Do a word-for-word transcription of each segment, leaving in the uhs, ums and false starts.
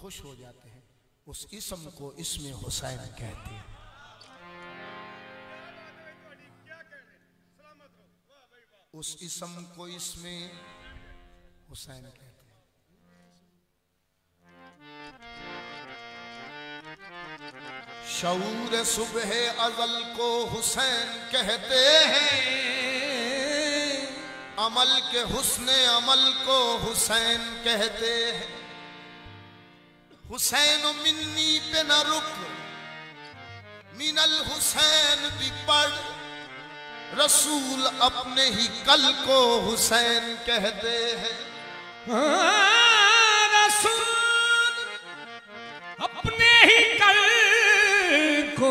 खुश हो जाते हैं। उस इस्म को इसमें हुसैन कहते हैं। उस इस्म को इसमें हुसैन कहते हैं। शऊर सुबह अज़ल को हुसैन कहते हैं, अमल के हुस्ने अमल को हुसैन कहते हैं। हुसैन मिन्नी पे न रुक, मिनल हुसैन भी पढ़, रसूल अपने ही कल को हुसैन कहते हैं। रसूल अपने ही कल को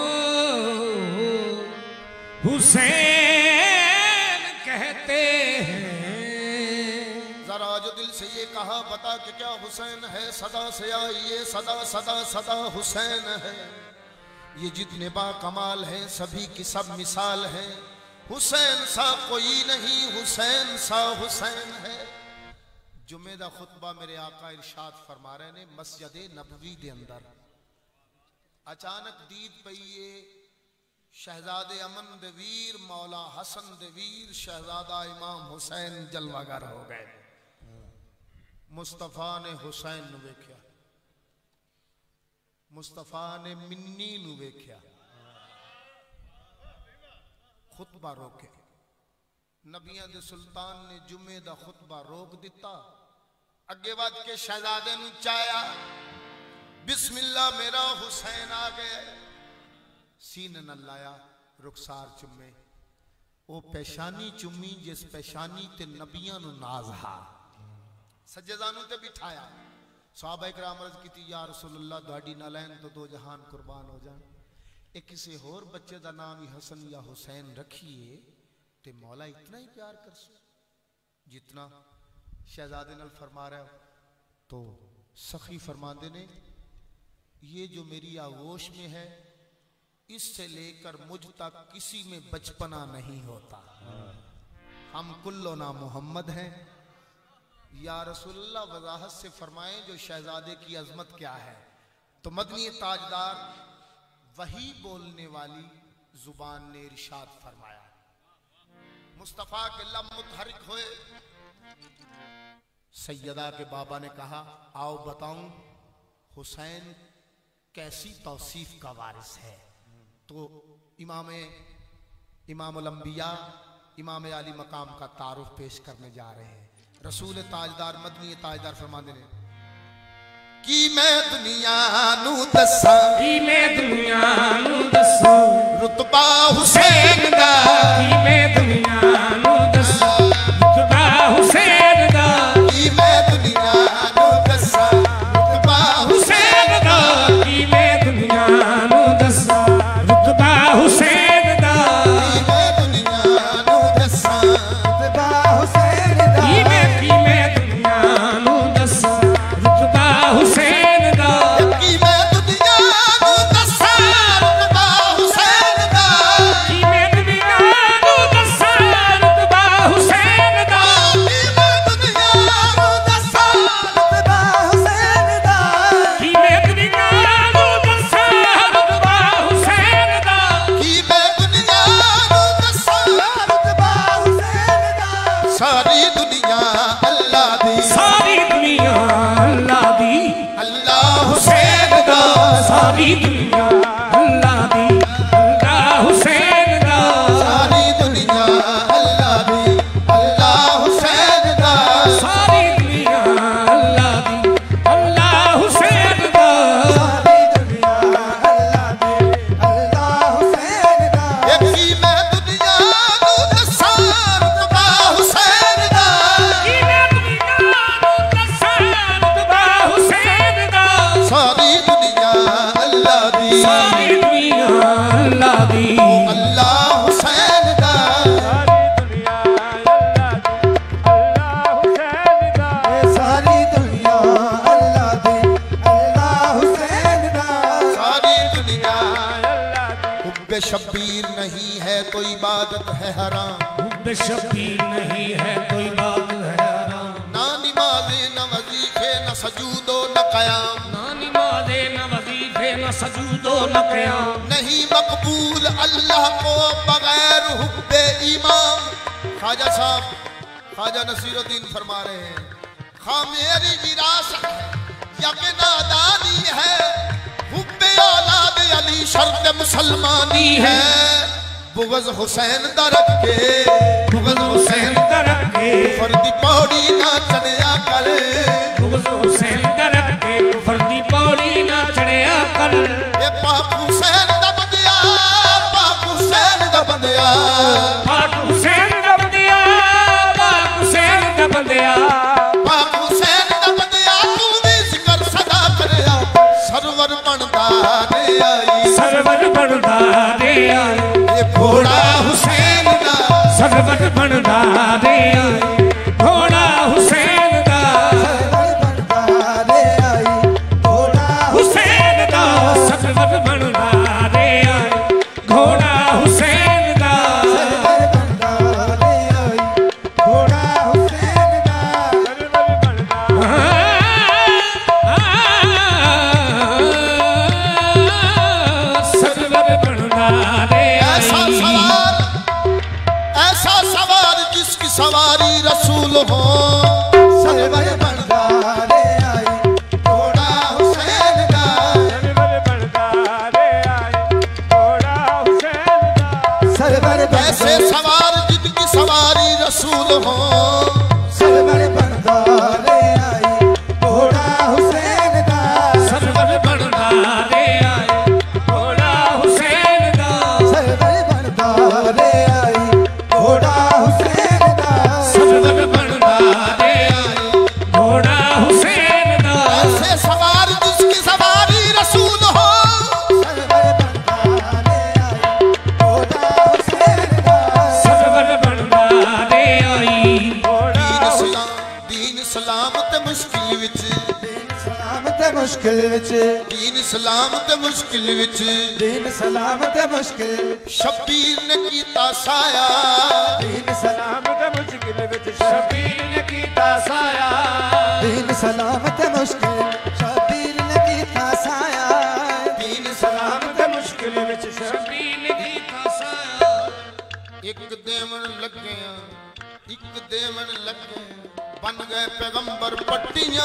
हुसैन कहते हैं। जरा जो दिल से ये कहा बता कि क्या हुसैन है, सदा से आइए सदा सदा सदा हुसैन है। ये जितने बाकमाल हैं सभी की सब मिसाल है। हुसैन सा कोई नहीं, हुसैन सा हुसैन है। जुमे दा खुतबा मेरे आका इरशाद फरमा रहे ने मस्जिद नबवी दे अंदर अचानक दीद पईए शहजादे अमन दे वीर मौला हसन दे वीर शहजादा इमाम हुसैन जलवागर हो गए। मुस्तफा ने हुसैन नु वेख्या, मुस्तफा ने मिन्नी नु वेख्या, खुतबा रोके। नबियां दे सुल्तान ने जुमे दा खुतबा रोक दिता। अगे वध के शहजादे नु चाया, बिस्मिल्लाह मेरा हुसैन आ गया। सीने न लाया, रुखसार चुमे, ओ पेशानी चुमी जिस पेशानी ते नबियां नु नाज हा। सज्जदानू ते बिठाया। सहाबा इकराम अर्ज कीती, या रसूलल्लाह तुहाडी नालैन तो दो जहान कुर्बान हो जान। एक किसी होर बच्चे का नाम ही हसन या हुसैन रखिए ते मौला इतना ही प्यार कर सो जितना शहजादे नाल फरमा रहा हो। तो सखी फरमाते ने, ये जो मेरी आगोश में है इससे लेकर मुझ तक किसी में बचपना नहीं होता। हम कुल्लो ना मोहम्मद हैं। या रसूलल्लाह वजाहत से फरमाएं जो शहजादे की अजमत क्या है। तो मदनी ताजदार वही बोलने वाली जुबान ने इरशाद फरमाया। मुस्तफा के लब मुतहरिक हुए। सैयदा के बाबा ने कहा, आओ बताऊं हुसैन कैसी तौसीफ का वारिस है। तो इमाम इमामुल अंबिया इमाम आली मकाम का तारुफ पेश करने जा रहे हैं। रसूल ताजदार मदनी ताजदार फरमाते हैं कि मैं दुनिया नू दसा, कि मैं दुनिया नू दसा रुतबा हुसैन दा, कि मैं दुनिया नू दसा रुतबा हुसैन दा, कि मैं दुनिया नू दसा रुतबा हुसैन दा, कि मैं दुनिया नू दसा रुतबा हुसैन दा, कि मैं दुनिया नू दसा रुतबा हुसैन दा, कि मैं कि मैं दुनिया नू दसा रुतबा हुसैन दा, कि मैं दुनिया नू दसा रुतबा हुसैन दा, कि मैं दुनिया नू दसा रुतबा हुसैन दा, कि मैं दुनिया नू दसा रुतबा हुसैन दा, कि मैं दुनिया नू दसा रुतबा हुसैन दा, कि मैं दुनिया नू दसा रुतबा हुसैन दा। सारी दुनिया अल्लाह दी, सारी दुनिया अल्लाह दी, अल्लाह हुसैन दा, सारी दुनिया अल्लाह दी, अल्लाह हुसैन दा, सारी दुनिया अल्लाह दी, अल्लाह हुसैन दा, सारी दुनिया अल्लाह दी, अल्लाह हुसैन दा, सारी दुनिया अल्लाह दी, अल्लाह हुसैन दा। एक ही मैं दुनिया नू दसा रुतबा हुसैन दा, कि मैं दुनिया नू दसा रुतबा हुसैन दा, सारी दुनिया अल्लाह दी, सारी दुनिया अल्लाह दी, अल्लाह हुसैन दा, सारी दुनिया अल्लाह दी, अल्लाह हुसैन दा, सारी दुनिया हुब्बे शब्बीर नहीं है तो इबादत है हराम। हुब्बे शब्बीर नहीं है कोई बात है हराम, ना नमाज़े न वजीफे न सजूदो न कयाम, ना नमाज़े न वजीफे न सजूदो न क़याम। नहीं मकबूल अल्लाह को बगैर हुब्बे इमाम। ख्वाजा साहब ख्वाजा नसीरुद्दीन फरमा रहे हैं, खा मेरी विरासत या के नादानी है, हुब्बे औलाद अली शर्त मुसलमानी है। बुग़्ज़ हुसैन दरक के, बुग़्ज़ हुसैन दरक के, फर्दी पौड़ी ना चढ़या कर, बुग़्ज़ हुसैन दरक के, फर्दी पौड़ी ना चढ़या कर। ये पाक हुसैन दा बंदिया, पाक हुसैन दा बंदिया, पाक हुसैन दा बंदिया, पाक हुसैन दा बंदिया, पाक हुसैन दा बंदिया, तू भी जिक्र सदा करया। सरवर बनदा दे आई, सरवर बनदा दे आई, ये घोड़ा हुसैन दा, सरवर बनदा दे आई, घोड़ा हुसैन दा, हुसैन दा, सरवर बनदा दे आई, घोड़ा हुसैन दा। सरवर बनदा दे ऐसा आई, सवार, ऐसा सवार जिसकी सवारी रसूल हो। सरवर बनदा दे आई, घोड़ा हुसैन दा, ऐसे सवार जिनकी सवारी रसूल हो। सरवर बनदा दे आई, घोड़ा हुसैन दा, सरवर बनदा दे आई, घोड़ा हुसैन दा, सरवर बनदा दे आई, घोड़ा हुसैन दा, सरवर बनदा दे आई, घोड़ा हुसैन दा। ऐसे सवार जिसकी सवारी रसूल हो। सरवर बनदा दे आई, घोड़ा हुसैन दा, सरवर बनदा दे आई, दीन सलाम, दीन सलामत मुश्किल विच, दीन सलामत मुश्किल विच, दीन सलामत मुश्किल विच, दीन सलामत मुश्किल, शब्बीर ने कीता साया। दीन सलामत मुश्किल विच, शबीर ने कीता साया, दीन सलामत मुश्किल, शबीर ने कीता साया। दीन सलामत मुश्किल विच शबीर ने कीता साया। एक देवन लगे, एक देवन लगे, बन गए पैगंबर पट्टियां,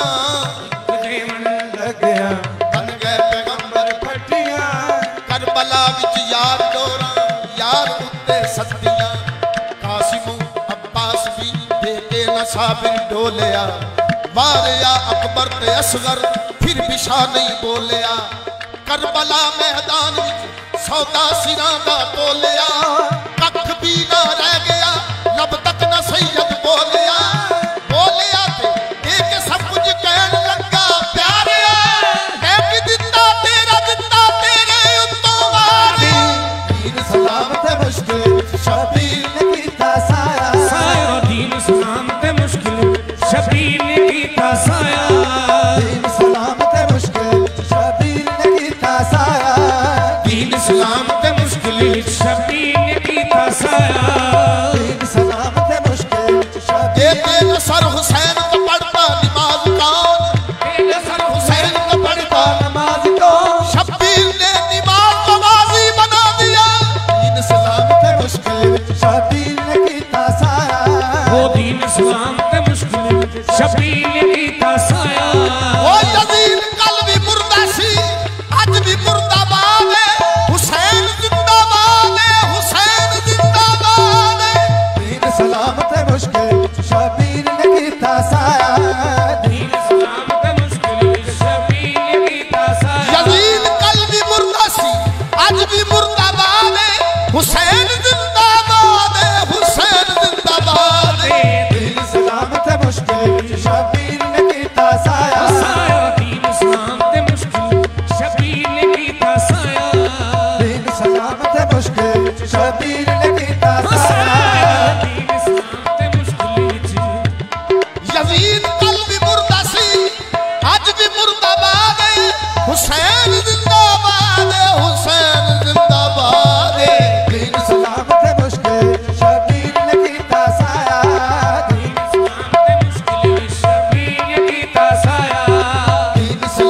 देवन लग्या बन गए पैगंबर पट्टियां, करबला विच यार डोरा, यार उत्ते सत्तियां। कासिम अब्बास भी देके न साबिर डोलिया, मारिया अकबर ते असगर फिर भी शाह नहीं बोलिया। करबला मैदान विच सौदा सिरां दा तोलिया, कख भी ना रह गया, लब तक न सैयद बोलिया। बोलिया ते देख सब कुछ कहन लगा, प्यारिया मैं भी दिता तेरा दिता तेरे उत्तों वारी। दीन सलामत मुश्किल शबीर ने कीता साया। साया, दीन सलामत मुश्किल शबीर ने कीता साया, दीन सलामत मुश्किल, शबीर ने कीता साया। दीन सलामत मुश्किल शबीर ने कीता साया। दीन सलामत मुश्किल, शबीर ये बेनसर हुसैन का पढ़ता नमाज कौन, बेनसर हुसैन का पढ़ता नमाज को, शब्बीर ने नमाज को वाजी बना दिया। दीन सलामत मुश्किल शबीर ने कीता साया। वो दीन सलामत मुश्किल शबीर ने कीता साया। वो यजीद कल भी मुर्दा सी, आज भी मुर्दाबाद है। हुसैन जिंदाबाद है, हुसैन जिंदाबाद है। दीन सलामत मुश्किल, शबीर ने कीता साया। दीन सलामत मुश्किल शबीर ने कीता साया। यजीद कल भी मुर्दा सी, आज भी मुर्दाबाद है। हुसैन जिंदाबाद है, हुसैन जिंदाबाद है। दीन सलामत मुश्किल, शबीर ने कीता साया। साया, दीन सलामत मुश्किल शबीर ने कीता साया। दीन सलामत मुश्किल, शबीर ने कीता साया। दीन सलामत मुश्किल यजीद कल भी मुर्दा सी, आज भी मुर्दाबाद है। हुसैन जिंदाबाद है, हुसैन जिंदाबाद है। दीन सलामत मुश्किल, शबीर ने कीता साया। दीन सलामत मुश्किल शबीर ने कीता साया। दीन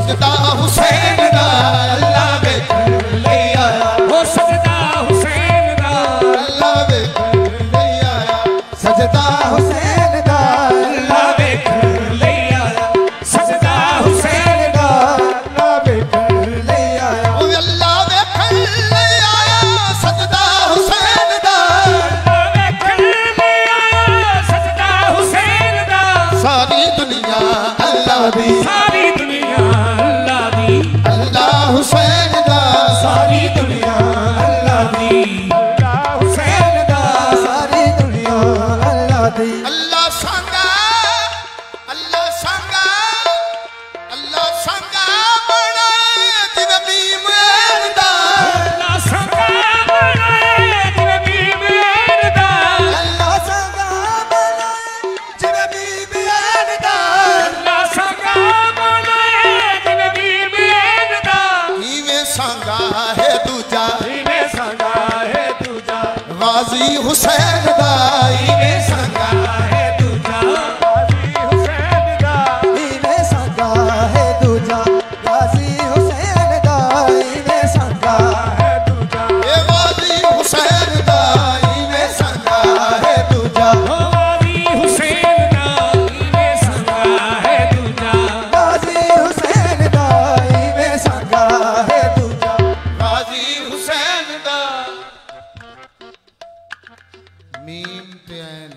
सजदा हुसैन दा अल्लाह वेखण लई आया ओ सजदा हुसैन दा अल्लाह वेखण लई आया सजदा हुसैन दा अल्लाह वेखण लई आया सजदा हुसैन दा अल्लाह वेखण लई आया ओ अल्लाह वेखण लई आया सजदा हुसैन दा अल्लाह वेखण लई आया सजदा हुसैन दा सारी दुनिया अल्लाह दी सारी दुनिया अल्लाह दी अल्लाह हुसैन दा सारी दुनिया अल्लाह दी अल्लाह हुसैन दा सारी दुनिया अल्लाह दी अल्लाह संगा अल्लाह संगा अल्लाह संगा बनाए जिवे बीमेर दा अल्लाह संगा बनाए जिवे बीमेर दा अल्लाह संगा बनाए जिवे बीबीआन दा अल्लाह संगा बनाए जिवे बीमेर दा इवे संगा है दूजा इवे संगा है दूजा गाजी हुसैन दा इवे संगा है दूजा गाजी हुसैन दा इवे संगा है दूजा गाजी हुसैन दा इवे संगा है दूजा ए गाजी हुसैन दा इवे संगा है दूजा ओ गाजी हुसैन दा इवे संगा है दूजा गाजी हुसैन दा इवे संगा है दूजा गाजी हुसैन दा मीम ते ऐन